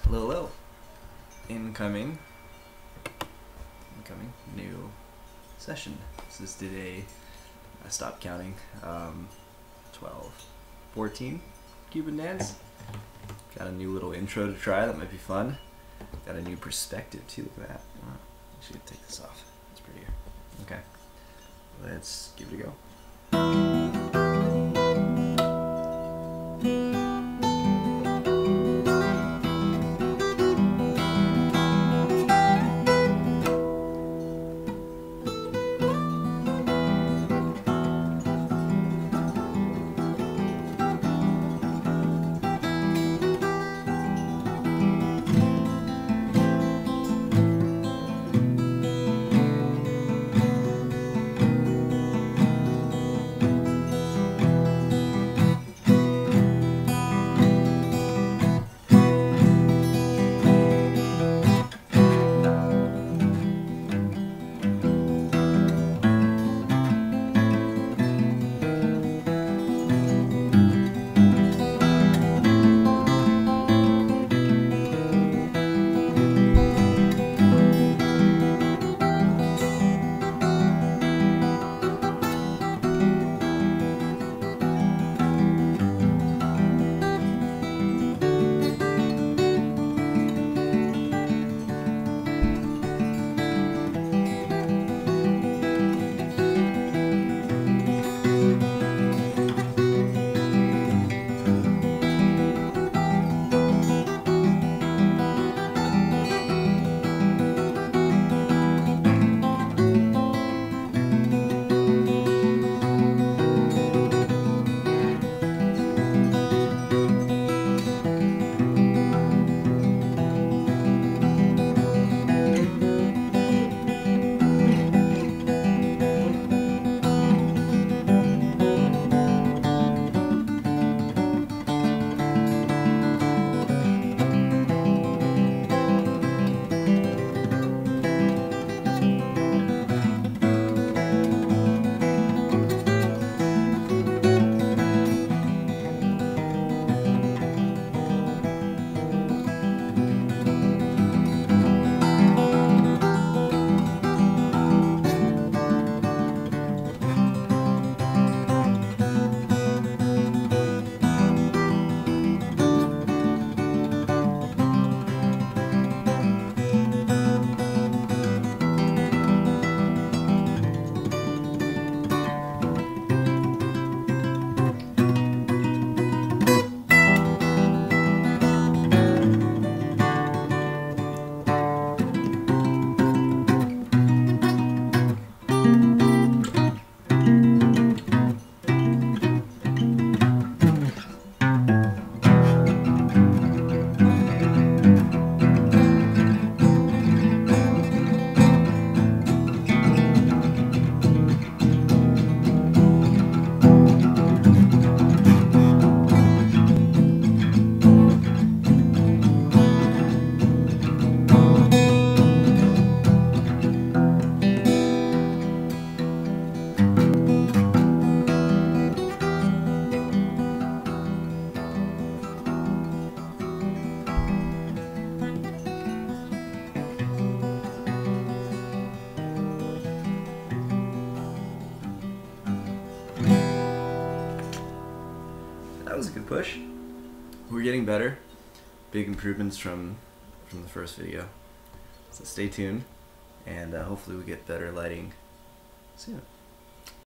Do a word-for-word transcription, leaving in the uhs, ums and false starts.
Hello, hello. Incoming. Incoming. New session. This is today. I stopped counting. Um, twelve, fourteen Cuban dance. Got a new little intro to try. That might be fun. Got a new perspective too. Look at that. Wow. I should take this off. It's prettier. Okay. Let's give it a go. That was a good push. We're getting better. Big improvements from from the first video. So stay tuned, and uh, hopefully we get better lighting soon.